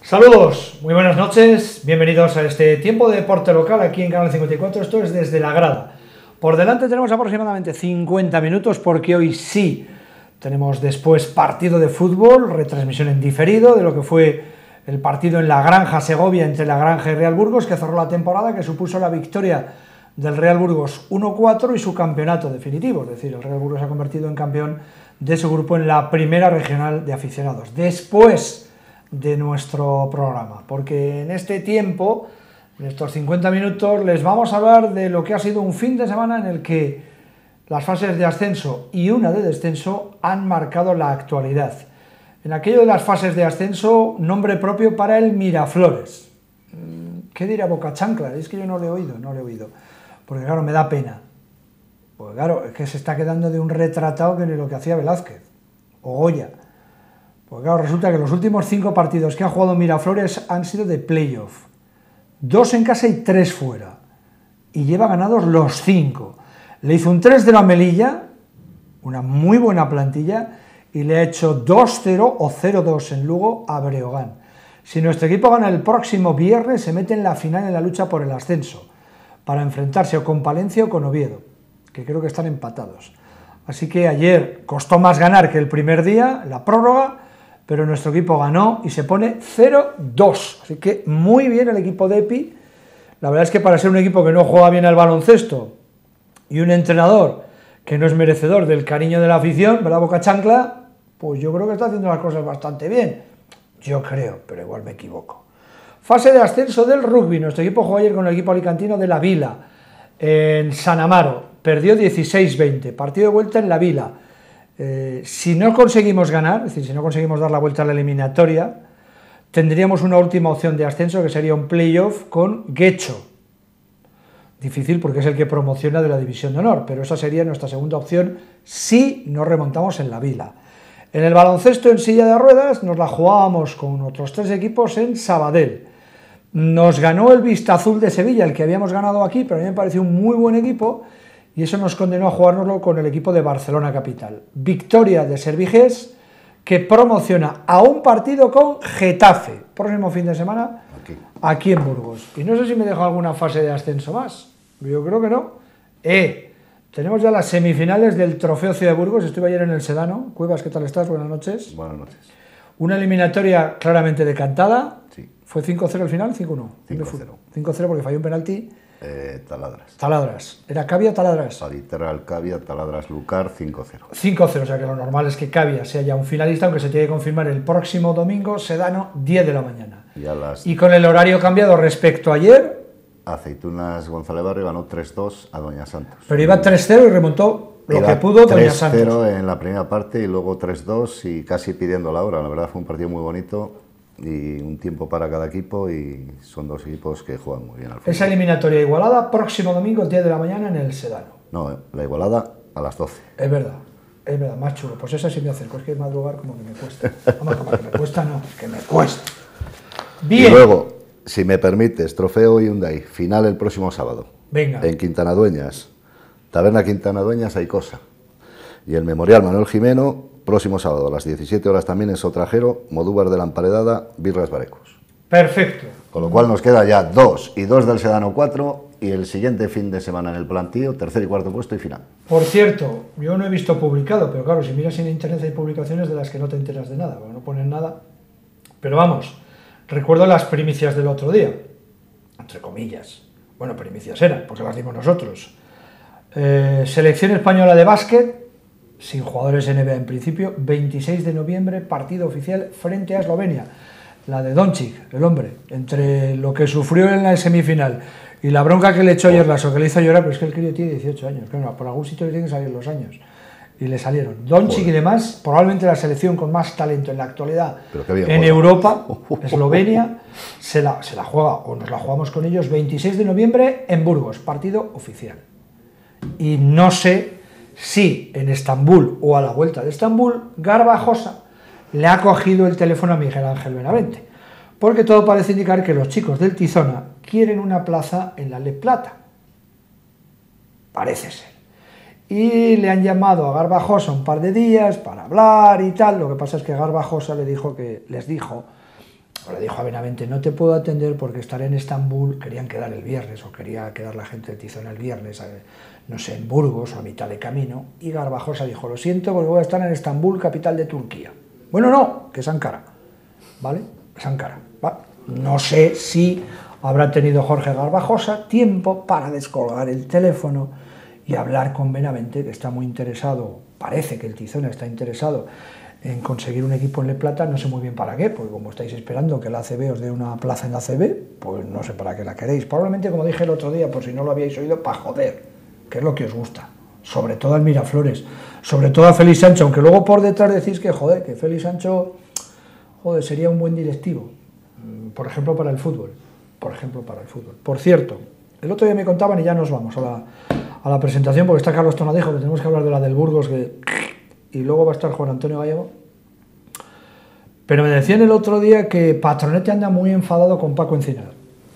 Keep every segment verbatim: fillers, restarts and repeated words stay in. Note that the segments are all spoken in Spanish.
Saludos, muy buenas noches, bienvenidos a este tiempo de deporte local aquí en Canal cincuenta y cuatro, esto es Desde la Grada. Por delante tenemos aproximadamente cincuenta minutos porque hoy sí tenemos después partido de fútbol, retransmisión en diferido de lo que fue el partido en La Granja Segovia entre La Granja y Real Burgos, que cerró la temporada, que supuso la victoria del Real Burgos uno cuatro y su campeonato definitivo, es decir, el Real Burgos se ha convertido en campeón de su grupo en la primera regional de aficionados. Después de nuestro programa, porque en este tiempo, en estos cincuenta minutos, les vamos a hablar de lo que ha sido un fin de semana en el que las fases de ascenso y una de descenso han marcado la actualidad. En aquello de las fases de ascenso, nombre propio para el Miraflores. ¿Qué dirá Boca Chancla? Es que yo no lo he oído, no lo he oído, porque claro, me da pena. Pues claro, es que se está quedando de un retratado que ni lo que hacía Velázquez o Goya. Pues claro, resulta que los últimos cinco partidos que ha jugado Miraflores han sido de playoff. Dos en casa y tres fuera. Y lleva ganados los cinco. Le hizo un tres de la Melilla, una muy buena plantilla, y le ha hecho dos cero o cero dos en Lugo a Breogán. Si nuestro equipo gana el próximo viernes, se mete en la final en la lucha por el ascenso, para enfrentarse o con Palencia o con Oviedo, que creo que están empatados. Así que ayer costó más ganar que el primer día, la prórroga, pero nuestro equipo ganó y se pone cero dos, así que muy bien el equipo de Epi. La verdad es que para ser un equipo que no juega bien al baloncesto y un entrenador que no es merecedor del cariño de la afición, ¿verdad, Boca Chancla? Pues yo creo que está haciendo las cosas bastante bien, yo creo, pero igual me equivoco. Fase de ascenso del rugby, nuestro equipo jugó ayer con el equipo alicantino de La Vila, en San Amaro, perdió dieciséis veinte, partido de vuelta en La Vila. Eh, si no conseguimos ganar, es decir, si no conseguimos dar la vuelta a la eliminatoria, tendríamos una última opción de ascenso que sería un playoff con Guecho. Difícil porque es el que promociona de la División de Honor, pero esa sería nuestra segunda opción si nos remontamos en La Vila. En el baloncesto en silla de ruedas nos la jugábamos con otros tres equipos en Sabadell. Nos ganó el Vistazul de Sevilla, el que habíamos ganado aquí, pero a mí me pareció un muy buen equipo, y eso nos condenó a jugárnoslo con el equipo de Barcelona Capital. Victoria de Servigés, que promociona a un partido con Getafe, próximo fin de semana, aquí, aquí en Burgos. Y no sé si me dejo alguna fase de ascenso más, yo creo que no. Eh, tenemos ya las semifinales del Trofeo Ciudad de Burgos, estuve ayer en el Sedano. Cuevas, ¿qué tal estás? Buenas noches. Buenas noches. Una eliminatoria claramente decantada, sí. ¿Fue cinco cero al final? cinco uno. cinco cero. cinco cero porque falló un penalti. Eh, taladras. Taladras. ¿Era Cavia o Taladras? Literal Cavia, Taladras Lucar, cinco cero. cinco cero, o sea que lo normal es que Cavia sea ya un finalista, aunque se tiene que confirmar el próximo domingo, Sedano, diez de la mañana. Y, a las... y con el horario cambiado respecto a ayer... Aceitunas González Barrio ganó tres dos a Doña Santos. Pero iba tres cero y remontó lo Era que pudo Doña Santos. tres cero en la primera parte y luego tres dos y casi pidiendo la hora. La verdad fue un partido muy bonito y un tiempo para cada equipo y son dos equipos que juegan muy bien al fútbol. Esa eliminatoria igualada, próximo domingo, diez de la mañana en el Sedano. No, la igualada a las doce. Es verdad, es verdad, más chulo. Pues esa sí me acerco, es que madrugar como que me cuesta. Vamos, como que me cuesta, no, es que me cuesta. Bien. Y luego, si me permites, trofeo Hyundai, final el próximo sábado. Venga. En Quintana Dueñas, Taberna Quintana Dueñas, hay cosa. Y el Memorial Manuel Jimeno, próximo sábado a las diecisiete horas también en Sotrajero, Modúvar de la Emparedada, Birras Barecos. Perfecto. Con lo cual nos queda ya dos y dos del Sedano cuatro y el siguiente fin de semana en el plantío, tercer y cuarto puesto y final. Por cierto, yo no he visto publicado, pero claro, si miras en internet hay publicaciones de las que no te enteras de nada, porque no ponen nada. Pero vamos, recuerdo las primicias del otro día, entre comillas. Bueno, primicias eran, porque las dimos nosotros. Eh, selección española de básquet, sin jugadores N B A en principio, veintiséis de noviembre, partido oficial frente a Eslovenia. La de Doncic, el hombre, entre lo que sufrió en la semifinal y la bronca que le echó ayer Lasso, que le hizo llorar, pero es que el crío tiene dieciocho años, claro, por algún sitio le tienen que salir los años. Y le salieron. Doncic y demás, probablemente la selección con más talento en la actualidad en Europa, Eslovenia, se la, se la juega, o nos la jugamos con ellos, veintiséis de noviembre en Burgos, partido oficial. Y no sé si en Estambul o a la vuelta de Estambul, Garbajosa le ha cogido el teléfono a Miguel Ángel Benavente, porque todo parece indicar que los chicos del Tizona quieren una plaza en la Lez Plata. Parece ser. Y le han llamado a Garbajosa un par de días para hablar y tal. Lo que pasa es que Garbajosa le dijo que, les dijo le dijo a Benavente, no te puedo atender porque estaré en Estambul, querían quedar el viernes, o quería quedar la gente del Tizón el viernes, no sé, en Burgos o a mitad de camino, y Garbajosa dijo, lo siento porque voy a estar en Estambul, capital de Turquía. Bueno, no, que es Ankara, ¿vale? Es Ankara, ¿vale? No sé si habrá tenido Jorge Garbajosa tiempo para descolgar el teléfono y hablar con Benavente, que está muy interesado, parece que el Tizón está interesado en conseguir un equipo en Le Plata, no sé muy bien para qué, porque como estáis esperando que la A C B os dé una plaza en la A C B, pues no sé para qué la queréis. Probablemente, como dije el otro día, por si no lo habíais oído, para joder, que es lo que os gusta. Sobre todo al Miraflores, sobre todo a Félix Sancho, aunque luego por detrás decís que, joder, que Félix Sancho, joder, sería un buen directivo, por ejemplo, para el fútbol. Por ejemplo, para el fútbol. Por cierto, el otro día me contaban, y ya nos vamos a la, a la presentación, porque está Carlos Tonadejo, que tenemos que hablar de la del Burgos, que... y luego va a estar Juan Antonio Gallego, pero me decían el otro día que Patronete anda muy enfadado con Paco Encinar.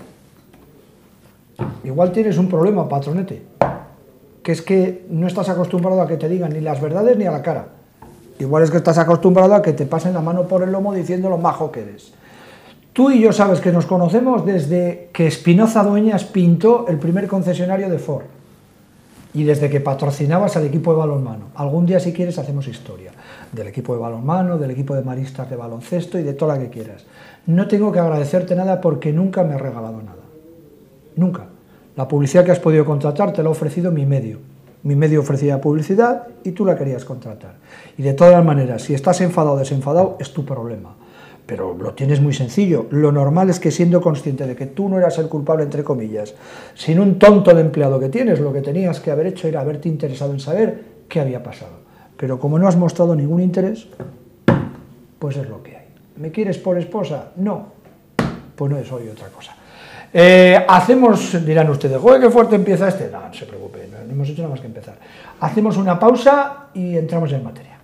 Igual tienes un problema, Patronete, que es que no estás acostumbrado a que te digan ni las verdades ni a la cara. Igual es que estás acostumbrado a que te pasen la mano por el lomo diciendo lo majo que eres. Tú y yo sabes que nos conocemos desde que Espinoza Dueñas pintó el primer concesionario de Ford. Y desde que patrocinabas al equipo de balonmano. Algún día, si quieres, hacemos historia del equipo de balonmano, del equipo de maristas de baloncesto y de toda la que quieras. No tengo que agradecerte nada porque nunca me has regalado nada. Nunca. La publicidad que has podido contratar te la ha ofrecido mi medio. Mi medio ofrecía publicidad y tú la querías contratar. Y de todas maneras, si estás enfadado o desenfadado, es tu problema. Pero lo tienes muy sencillo. Lo normal es que, siendo consciente de que tú no eras el culpable, entre comillas, sin un tonto de empleado que tienes, lo que tenías que haber hecho era haberte interesado en saber qué había pasado. Pero como no has mostrado ningún interés, pues es lo que hay. ¿Me quieres por esposa? No. Pues no es hoy otra cosa. Eh, hacemos, dirán ustedes, joder, qué fuerte empieza este. No, no se preocupe, no, no hemos hecho nada más que empezar. Hacemos una pausa y entramos en materia.